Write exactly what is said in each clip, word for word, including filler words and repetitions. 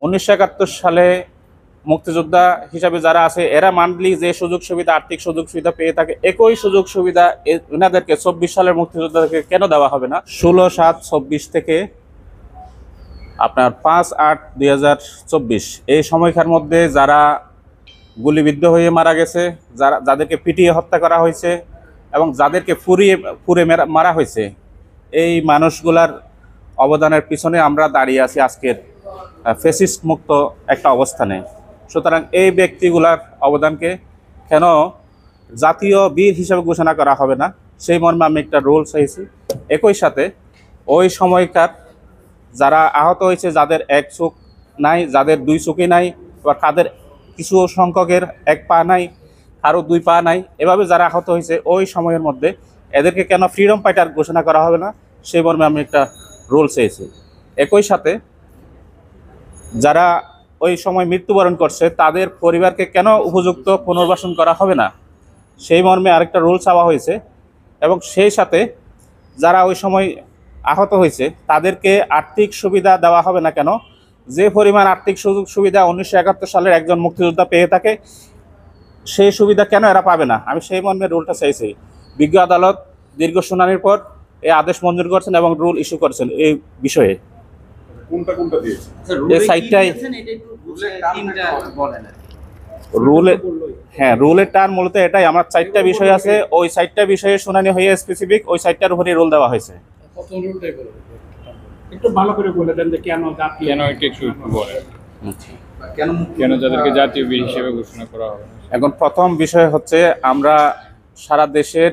উনিশশো একাত্তর সালে মুক্তিযোদ্ধা হিসাবে যারা আছে এরা মান্থলি যে সুযোগ সুবিধা আর্থিক সুযোগ সুবিধা পেয়ে থাকে একই সুযোগ সুবিধা এনাদেরকে চব্বিশ সালের মুক্তিযোদ্ধাদেরকে কেন দেওয়া হবে না? ষোলো সাত চব্বিশ থেকে আপনার পাঁচ আট দুই হাজার চব্বিশ এই সময়কার মধ্যে যারা গুলিবিদ্ধ হয়ে মারা গেছে, যারা যাদেরকে পিটিয়ে হত্যা করা হয়েছে এবং যাদেরকে ফুরিয়ে পুড়ে মারা হয়েছে, এই মানুষগুলার অবদানের পিছনে আমরা দাঁড়িয়ে আছি আজকের ফ্যাসিস্ট মুক্ত একটা অবস্থানে। সুতরাং এই ব্যক্তিগুলার অবদানকে কেন জাতীয় বীর হিসেবে ঘোষণা করা হবে না, সেই মর্মে আমি একটা রুল চাইছি। একই সাথে ওই সময়কার যারা আহত হয়েছে, যাদের এক চোখ নাই, যাদের দুই চোখই নাই, বা কাদের কিছু সংখ্যকের এক পা নাই, আরও দুই পা নাই, এভাবে যারা আহত হয়েছে ওই সময়ের মধ্যে এদেরকে কেন ফ্রিডম ফাইটার ঘোষণা করা হবে না, সেই মর্মে আমি একটা রুল চেয়েছি। একই সাথে যারা ওই সময় মৃত্যুবরণ করছে তাদের পরিবারকে কেন উপযুক্ত পুনর্বাসন করা হবে না, সেই মর্মে আরেকটা রুল চাওয়া হয়েছে। এবং সেই সাথে যারা ওই সময় আহত হয়েছে তাদেরকে আর্থিক সুবিধা দেওয়া হবে না কেন, যে পরিমাণ আর্থিক সুযোগ সুবিধা উনিশশো একাত্তর সালের একজন মুক্তিযোদ্ধা পেয়ে থাকে সেই সুবিধা কেন এরা পাবে না, আমি সেই মর্মে রুলটা চাইছি। বিজ্ঞ আদালত দীর্ঘ শুনানির পর এই আদেশ মঞ্জুর করছেন এবং রুল ইস্যু করেছেন এই বিষয়ে। কোনটা কোনটা দিয়েছে এই সাইটটাই রুলে, হ্যাঁ রুলের টার্ম মূলত এটাই। আমার চারটা বিষয় আছে, ওই চারটা বিষয়ে শুনানি হয়ে স্পেসিফিক ওই চারটার উপরে রুল দেওয়া হয়েছে। একটু ভালো করে বলে দেন যে কেন জাতীয়, কেন একটু একটু বলেন কেন কেন যাদেরকে জাতীয় বীর হিসেবে ঘোষণা করা হবে। এখন প্রথম বিষয় হচ্ছে, আমরা সারা দেশের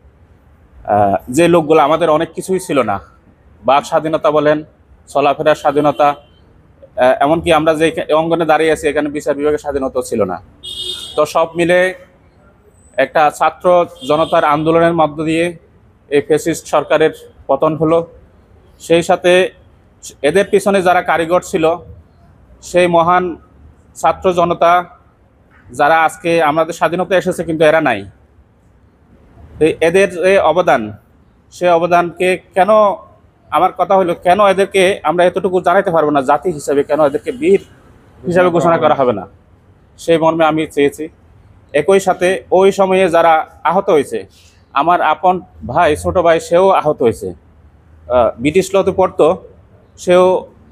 যে লোকগুলো, আমাদের অনেক কিছুই ছিল না, বাক স্বাধীনতা বলেন, চলাফেরার স্বাধীনতা, এমনকি আমরা যে অঙ্গনে দাঁড়িয়ে আছি এখানে বিচার বিভাগের স্বাধীনতাও ছিল না। তো সব মিলে একটা ছাত্র জনতার আন্দোলনের মধ্য দিয়ে এই ফ্যাসিস্ট সরকারের পতন হলো। সেই সাথে এদের পিছনে যারা কারিগর ছিল, সেই মহান ছাত্র জনতা যারা আজকে আমাদের স্বাধীনতা এসেছে কিন্তু এরা নাই, এদের যে অবদান, সে অবদানকে কেন, আমার কথা হলো কেন এদেরকে আমরা এতটুকু জানাতে পারবো না জাতি হিসাবে, কেন এদেরকে বীর হিসাবে ঘোষণা করা হবে না, সেই মর্মে আমি চেয়েছি। একই সাথে ওই সময়ে যারা আহত হয়েছে, আমার আপন ভাই, ছোট ভাই, সেও আহত হয়েছে, ব্রিটিশ লতে পড়তো, সেও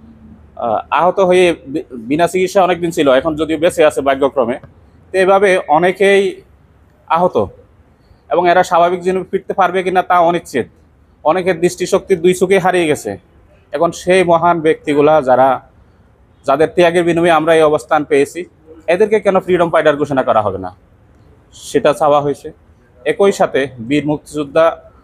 আহত হয়ে বিনা চিকিৎসা অনেকদিন ছিল, এখন যদিও বেঁচে আছে ভাগ্যক্রমে। তো এভাবে অনেকেই আহত এবং এরা স্বাভাবিক জীবনে ফিরতে পারবে কিনা তা অনিশ্চিত। অনেকের দৃষ্টিশক্তির দুই চোখে হারিয়ে গেছে। এখন সেই মহান ব্যক্তিগুলা যারা, যাদের ত্যাগের বিনিময়ে আমরা এই অবস্থান পেয়েছি, এদেরকে কেন ফ্রিডম ফাইটার ঘোষণা করা হবে না, সেটা চাওয়া হয়েছে। একই সাথে বীর মুক্তিযোদ্ধা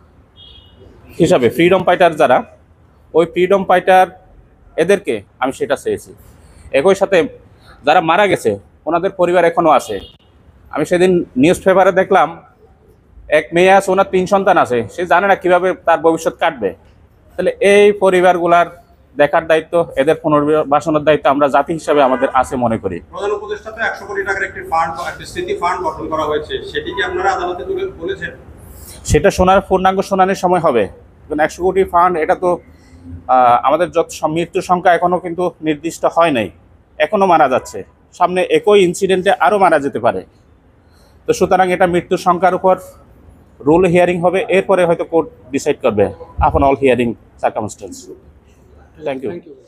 হিসাবে ফ্রিডম ফাইটার যারা, ওই ফ্রিডম ফাইটার এদেরকে আমি সেটা চেয়েছি। একই সাথে যারা মারা গেছে ওনাদের পরিবার এখনও আছে। আমি সেদিন নিউজ পেপারে দেখলাম এক মেয়ে আছে, ওনার তিন সন্তান আছে, সে জানে না কীভাবে তার ভবিষ্যৎ কাটবে। তাহলে এই পরিবারগুলার দেখার দায়িত্ব, এদের পুনর্বাসনের দায়িত্ব আমরা জাতি হিসাবে আমাদের আছে মনে করি। প্রধান উপদেষ্টাতে একশো কোটি টাকার একটি ফান্ড, একটি স্মৃতি ফান্ড গঠন করা হয়েছে, সেটি কি আপনারা আদালতে তুলে বলেছেন? সেটা শোনার পূর্ণাঙ্গ শুনানির সময় হবে। একশো কোটি ফান্ড, এটা তো আমাদের যত মৃত্যুর সংখ্যা এখনও কিন্তু নির্দিষ্ট হয় নাই, এখনও মারা যাচ্ছে, সামনে একই ইনসিডেন্টে আরও মারা যেতে পারে। তো সুতরাং এটা মৃত্যুর সংখ্যার উপর রুল হিয়ারিং হবে, এরপরে হয়তো কোর্ট ডিসাইড করবে upon all hearing circumstances. Thank you.